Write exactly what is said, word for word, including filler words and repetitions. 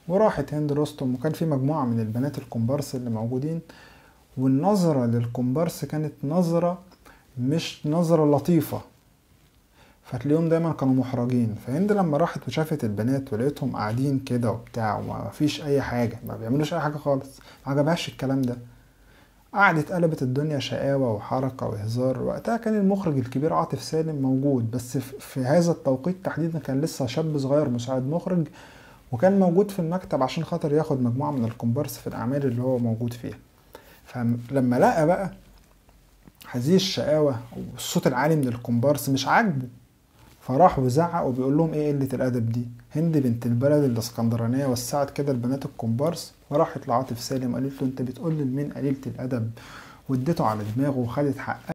وراحت هند رستم، وكان في مجموعة من البنات الكومبارس اللي موجودين، والنظرة للكومبارس كانت نظرة مش نظرة لطيفة، فتلاقيهم دايما كانوا محرجين. فهند لما راحت وشافت البنات ولقيتهم قاعدين كده وبتاع وما فيش اي حاجة، ما بيعملوش اي حاجة خالص، ما عجبهاش الكلام ده. قعدت قلبت الدنيا شقاوة وحركة وهزار. وقتها كان المخرج الكبير عاطف سالم موجود، بس في هذا التوقيت تحديدا كان لسه شاب صغير مساعد مخرج، وكان موجود في المكتب عشان خاطر ياخد مجموعة من الكومبارس في الأعمال اللي هو موجود فيها. فلما لقى بقى هذه الشقاوة والصوت العالي من الكومبارس مش عاجبه، فراح وزعق وبيقول لهم ايه قلة الأدب دي؟ هند بنت البلد الاسكندرانية وسعت كده البنات الكومبارس، وراحت لعاطف سالم قالت له انت بتقول لمين قليلة الأدب، واديته على دماغه وخدت حقها.